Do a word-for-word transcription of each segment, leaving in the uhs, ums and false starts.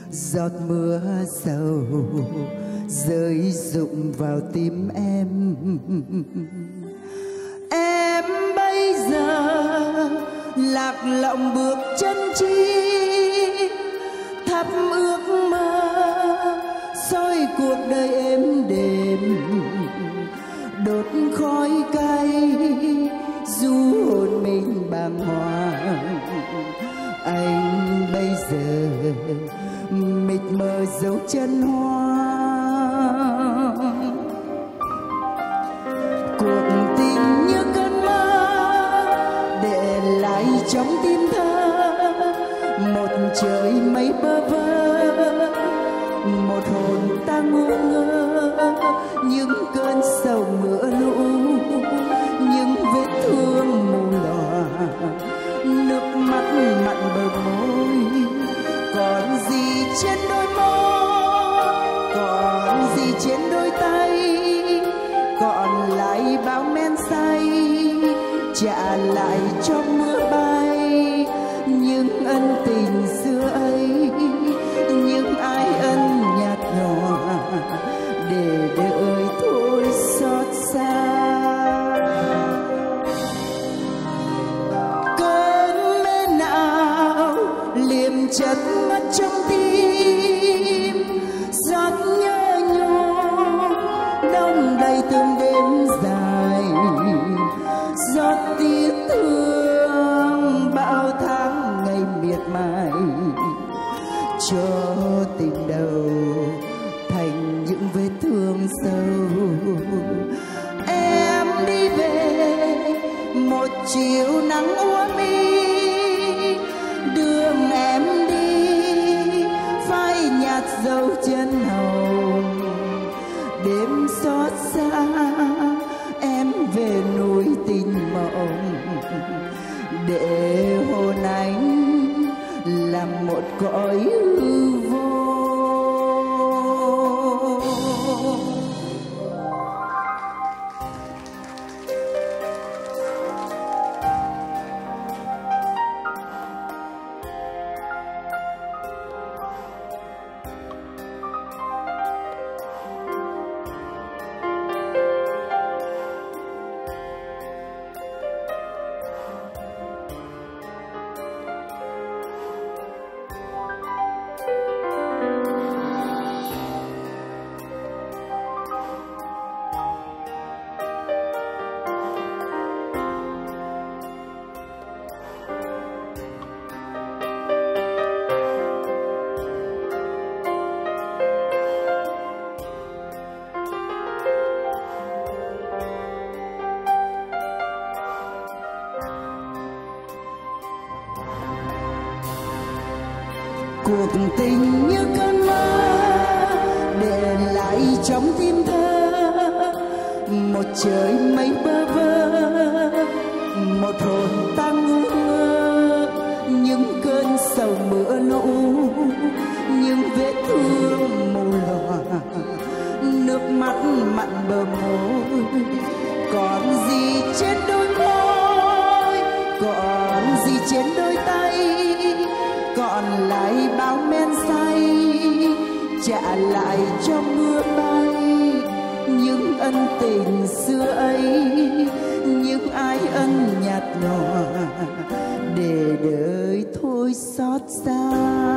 giọt mưa sầu rơi rụng vào tim em. Em bây giờ lạc lõng bước chân chim, thắp ước mơ soi cuộc đời êm đềm, đốt khói cay du hồn mình bàng hoàng. Anh bây giờ mịt mờ dấu chân hoa, cuộc tình như cơn mơ để lại trong tim thơ một trời mây bơ vơ, một hồn ta ngu ngơ những cơn sầu mưa lũ, những vết thương mù lòa, nước mắt mặn bờ môi. Còn gì trên đôi môi, còn gì trên đôi tay, còn lại bao men say trả lại cho mưa bay những ân tình xưa ấy, những ai ân nhạt nhòa để đời thôi xót xa. Cơn mê nào liềm chất mất trong tim, giọt nhớ nhung đông đầy từng đêm dài, giọt tiếc thương bao tháng ngày miệt mài, cho tình đầu thành những vết thương sâu. Em đi về một chiều nắng úa mi, đường em đi phai nhạt dấu chân hồng. Đêm xót xa em về núi tình mộng, để hồn anh là một cõi hư vô. Cuộc tình như cơn mơ để lại trong tim thơ một trời mây bơ vơ, một hồn ta ngu ngơ những cơn sầu mưa lũ, những vết thương mù lòa, nước mắt mặn bờ môi. Còn gì trên đôi môi, còn gì trên đôi tay, còn lại bao men say trả lại cho mưa bay những ân tình xưa ấy, những ai ân nhạt nhòa để đời thôi xót xa.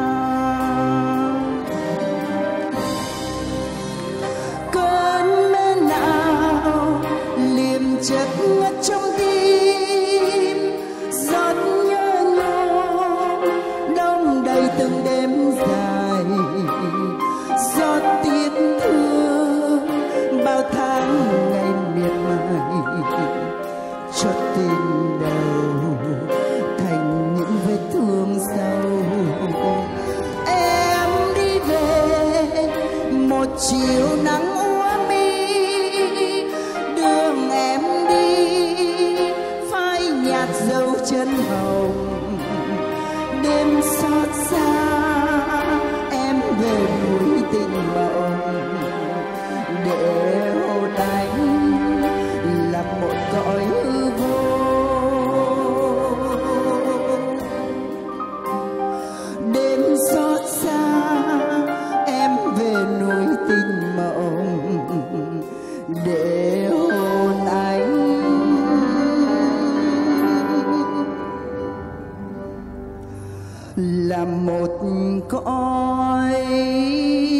Cơn mê nào liềm chất ngất trong tim, giọt nhớ nhung đông đầy từng đêm dài, giọt tiếc thương bao tháng ngày miệt mài, cho tình đầu thành những vết thương sâu. Em đi về một chiều nắng úa mi, đường em đi phai nhạt dấu chân hồng. Đêm xót xa em về núi tình mộng, để hồn anh là một cõi hư vô. Đêm xót xa là một cõi